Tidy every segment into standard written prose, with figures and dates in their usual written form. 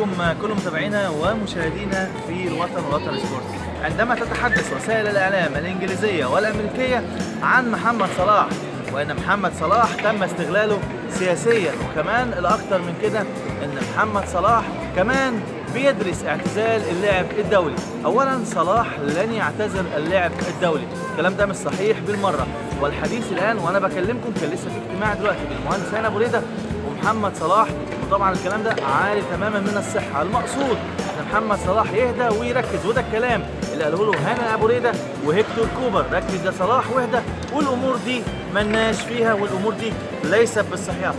بكم كل متابعينا ومشاهدينا في الوطن والوطن سبورتس. عندما تتحدث وسائل الإعلام الإنجليزية والأمريكية عن محمد صلاح وأن محمد صلاح تم استغلاله سياسيا، وكمان الأكثر من كده أن محمد صلاح كمان بيدرس اعتزال اللعب الدولي. أولا صلاح لن يعتزل اللعب الدولي، الكلام ده مش صحيح بالمرة. والحديث الآن وأنا بكلمكم كان لسه في اجتماع دلوقتي بالمهندس هاني أبو ريدة ومحمد صلاح، وطبعا الكلام ده عالي تماما من الصحة. المقصود ان محمد صلاح يهدى ويركز، وده الكلام اللي قاله له هاني أبو ريدة وهيكتور كوبر. ركز يا صلاح واهدى، والامور دي ملناش فيها، والامور دي ليست بالصحيحة.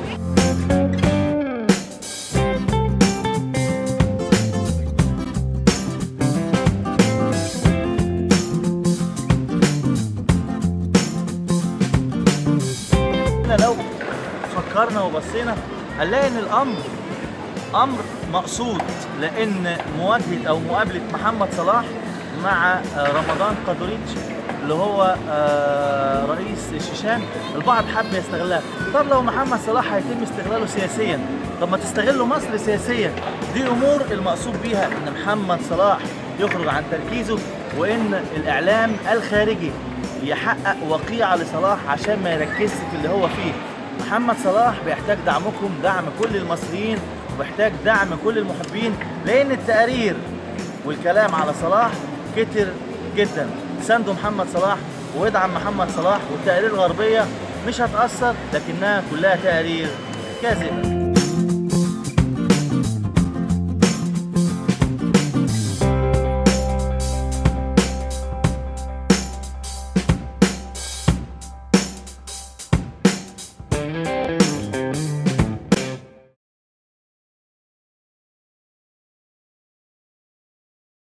لو فكرنا وبصينا هنلاقي ان الامر امر مقصود، لان مواجهه او مقابله محمد صلاح مع رمضان قادوريتش اللي هو رئيس الشيشان، البعض حب يستغلها. طب لو محمد صلاح هيتم استغلاله سياسيا، طب ما تستغلوا مصر سياسيا. دي امور المقصود بيها ان محمد صلاح يخرج عن تركيزه، وان الاعلام الخارجي يحقق وقيعة لصلاح عشان ما يركزش في اللي هو فيه. محمد صلاح بيحتاج دعمكم، دعم كل المصريين، وبيحتاج دعم كل المحبين، لأن التقارير والكلام على صلاح كتر جدا. ساندوا محمد صلاح وادعم محمد صلاح، والتقارير الغربية مش هتأثر، لكنها كلها تقارير كاذبة.